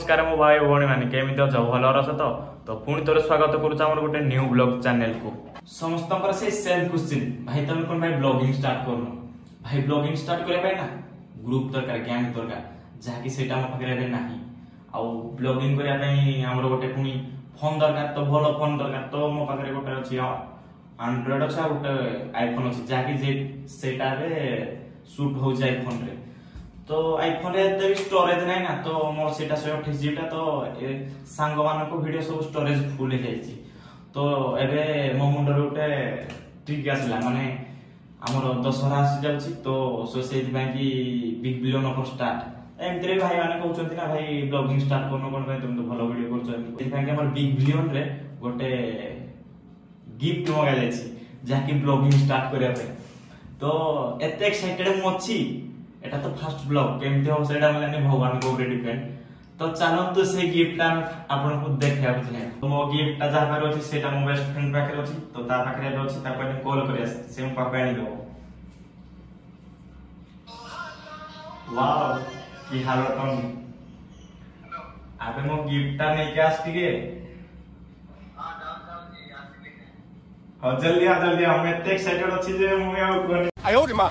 नमस्कार मो भाई भौणी मैंने केमी अच भल अस तो पुणी तोर स्वागत करुँ गोटे न्यू ब्लॉग चैनल को समस्त से सेम क्वेश्चन भाई तुम कौन भाई ब्लॉगिंग स्टार्ट कर भाई ब्लॉगिंग स्टार्ट करने ना ग्रुप दरकार गैंग दरकार जहाँकि सेटा मो पाखे ना आउ ब्लॉगिंग करने आमर गोटे पुणी फोन दरकार तो भल फोन दरकार तो मो पाखे गोटे अच्छी एंड्रॉइड अच्छे गोटे आईफोन अच्छी जहाँकि सेटा सुट हो आईफोन रे तो आईफोन रे स्टोरेज नहीं ना तो मोर सेटा 128 जीबी तो सांग मान को वीडियो सब स्टोरेज फुल हो जाई तो एबे मो मुंडर गोटे ट्रिक आसला माने हमर दशहरा आसी जाउची तो सो सेति भाई कि बिग बिलियन ऑफर स्टार्ट एमतरे भाई माने कहउछंती ना भाई ब्लॉगिंग स्टार्ट करनो कोन भाई तुम तो भलो वीडियो करछो एति भाई कि हमर बिग बिलियन रे गोटे गिफ्ट मगा जायछि जाकी ब्लॉगिंग स्टार्ट करिया पे तो एते एक्साइटेड मु अछि एटा तो फर्स्ट ब्लॉग केमते हो सेडा माने भगवान को ऊपर डिपेंड तो चलो तो से गिफ्ट आपन को देखा बुझे तो मो गिफ्ट जा पार अछि सेटा मो बेस्ट फ्रेंड पाखे अछि तो ता पाखे अछि ता पने कॉल करिया से हम पापा आनी दो वाओ की हाल तन आपे मो गिफ्ट नै के आस्ती के हां जल्दी हम एते एक्साइटेड अछि जे मु आ आयो रे मां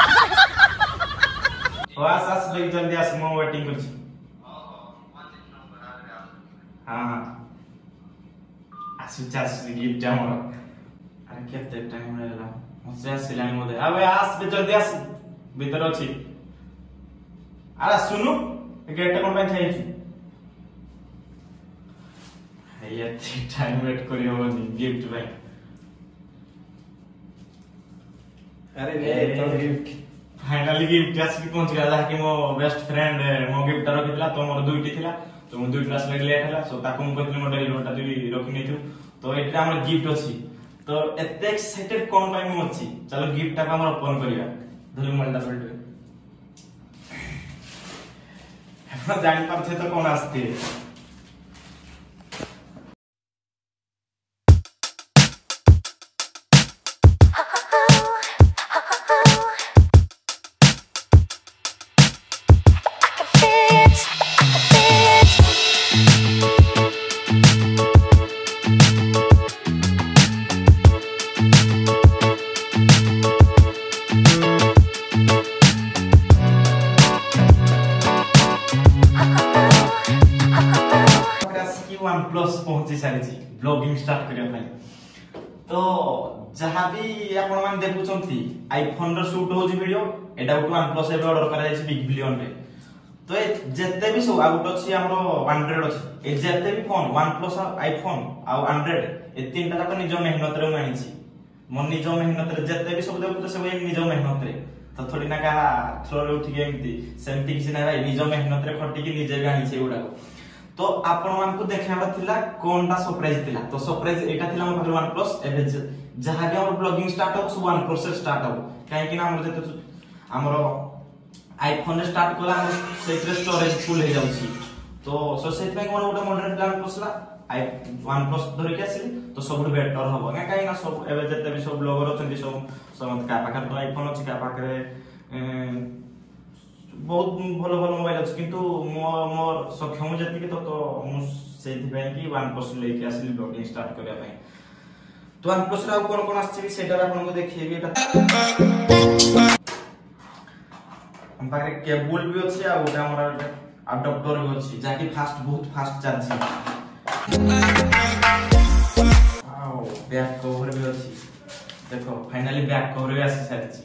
आस जल्दी आस मो वेटिंग कर हाँ आसु गिफ्ट हमर अरे केते टाइम लागला मसे आसिलानी मोदे अबे आस बे जल्दी आस भीतर अछि अरे सुनु गेट कोन पे थाई छु ये टाइम वेट करियो बनी गिफ्ट भाई अरे रे तो गिफ्ट फाइनली गिफ्ट आसी पहुंच गया कि मो बेस्ट फ्रेंड मो गिफ्ट रखितला तो मोर दुईटी थिला तो मो दुईटी क्लास लगे लेट हला सो ताको मो कहतली मोर लोटा दुई रखि नै छु तो एटा हमर गिफ्ट अछि तो एते एक्साइटेड कोन टाइम मो अछि चलो गिफ्ट ता हमर ओपन करिया धरि मोलटा पलटे हम जानि पर छे तो कोन आस्ते OnePlus पहुंची सारी ब्लॉगिंग स्टार्ट करिया भाई तो जहां भी आपण मान देखुचंती आईफोन रो शूट होजी वीडियो एटा OnePlus एबे ऑर्डर करा जायछि बिग बिलियन रे तो ए जत्ते भी सब आउट अछि हमरो 100 अछि ए जत्ते भी फोन OnePlus आईफोन आ 100 ए तीनटा तक निज मेहनत रे मानिछि मन निज मेहनत रे जत्ते भी सब देखु तो सब निज मेहनत रे तो थोड़ी ना का थ्रो रे उठी एमती सेमती किसी ना भाई निज मेहनत रे खटी कि निजे गाणी छै उडा तो आपण मान को देखाबा थिला कोनटा सरप्राइज थिला तो सरप्राइज एटा थिला हमर OnePlus एबे जहां भी हमर ब्लॉगिंग स्टार्ट हो सब OnePlus से स्टार्ट हो काहे कि ना हमर जते हमर आईफोन रे स्टार्ट कोला सेटरे स्टोरेज फुल हे जाउची तो सो सेट में हमर गोटे मॉडल प्लान पसला OnePlus धरि के आसी तो सब बेटर होबो ना काहे ना सब एबे जते भी सब ब्लॉगर अछंती सब का पाखर तो आईफोन अछि का पाखरे बहुत भलो भलो मोबाइल अछि किंतु मोर सक्षम जति तो मु सेति पय कि OnePlus लेके आसली ब्लॉगिंग स्टार्ट करिया पय तो OnePlus रा कोन कोन आछि सेटा आपन को देखिबे एटा हम पारे केबल भी अछि आ ओटा हमरा अडॉप्टर भी अछि जाकी फास्ट बहुत फास्ट चार्जिंग आओ बैक कवर भी अछि देखो फाइनली बैक कवर भी आसी सारिछि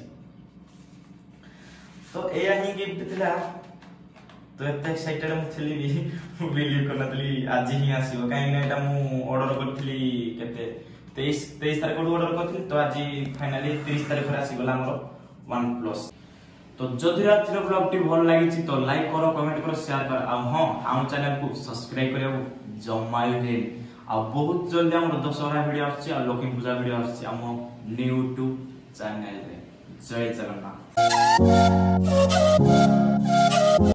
तो एया ही गिफ्ट थिला तो एते एक्साइटेड मु थली भी बिलीव करनतली आज ही आसीबो काहे ना एटा मु ऑर्डर करथली केते 23 तारिख को ऑर्डर करथली तो आज फाइनली 30 तारिख रे आसी गला हमर OnePlus तो जदि रातिर ब्लॉग टी भल लागिछि तो लाइक करो कमेंट करो शेयर कर आ हां हम चैनल को सब्सक्राइब करियो जमाई दे आ बहुत जल्दी हमर दशहरा वीडियो आछि आ लक्ष्मी पूजा वीडियो आछि हम न्यू यूट्यूब चैनल रे जय जगन्नाथ